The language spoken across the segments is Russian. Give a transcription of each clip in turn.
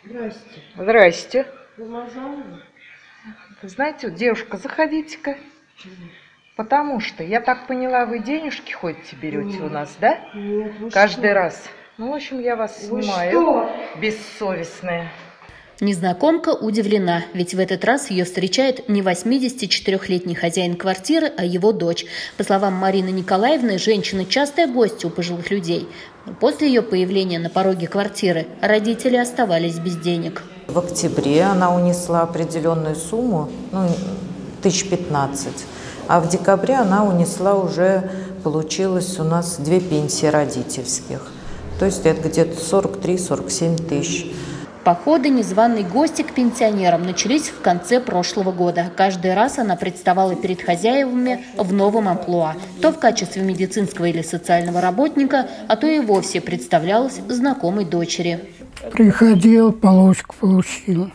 Здрасте. Здрасте. Помазала? Знаете, девушка, заходите-ка. Потому что, я так поняла, вы денежки ходите, берете у нас, да? Нет, вы Каждый что? раз. Ну, в общем, я вас Вы снимаю. что? Бессовестная. Незнакомка удивлена, ведь в этот раз ее встречает не 84-летний хозяин квартиры, а его дочь. По словам Марины Николаевны, женщина частая гостья у пожилых людей. Но после ее появления на пороге квартиры родители оставались без денег. В октябре она унесла определенную сумму, 1015, а в декабре она унесла уже, получилось у нас 2 пенсии родительских. То есть это где-то 43-47 тысяч. Походы незваной гости к пенсионерам начались в конце прошлого года. Каждый раз она представала перед хозяевами в новом амплуа. То в качестве медицинского или социального работника, а то и вовсе представлялась знакомой дочери. Приходил, полоску получил.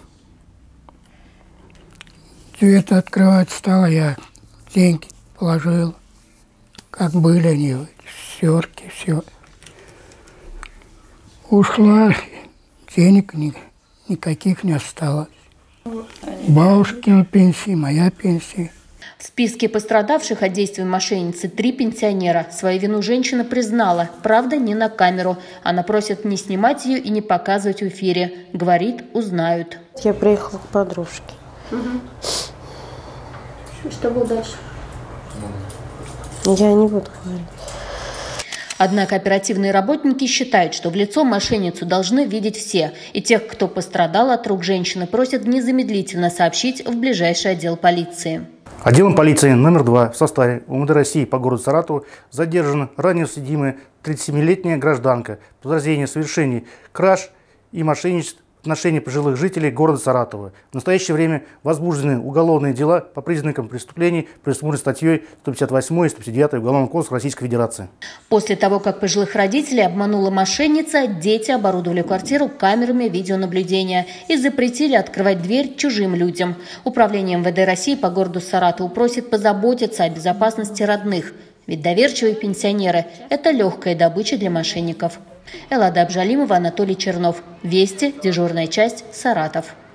Дверь открывать стала, я деньги положил. Как были они, стерки, все. Ушла. Денег никаких не осталось. Бабушкина пенсия, моя пенсия. В списке пострадавших от действий мошенницы 3 пенсионера. Свою вину женщина признала, правда, не на камеру. Она просит не снимать ее и не показывать в эфире. Говорит, узнают. Я приехала к подружке. Что было дальше? Я не буду говорить. Однако оперативные работники считают, что в лицо мошенницу должны видеть все. И тех, кто пострадал от рук женщины, просят незамедлительно сообщить в ближайший отдел полиции. Отделом полиции номер 2 в составе УМВД России по городу Саратову задержана ранее судимая 37-летняя гражданка. Подозрение в совершении краж и мошенничеств в отношении пожилых жителей города Саратова. В настоящее время возбуждены уголовные дела по признакам преступлений, предусмотренных статьей 158 и 159 Уголовного кодекса Российской Федерации. После того, как пожилых родителей обманула мошенница, дети оборудовали квартиру камерами видеонаблюдения и запретили открывать дверь чужим людям. Управление МВД России по городу Саратову просит позаботиться о безопасности родных. Ведь доверчивые пенсионеры – это легкая добыча для мошенников. Эллада Абжалимова, Анатолий Чернов. Вести. Дежурная часть. Саратов.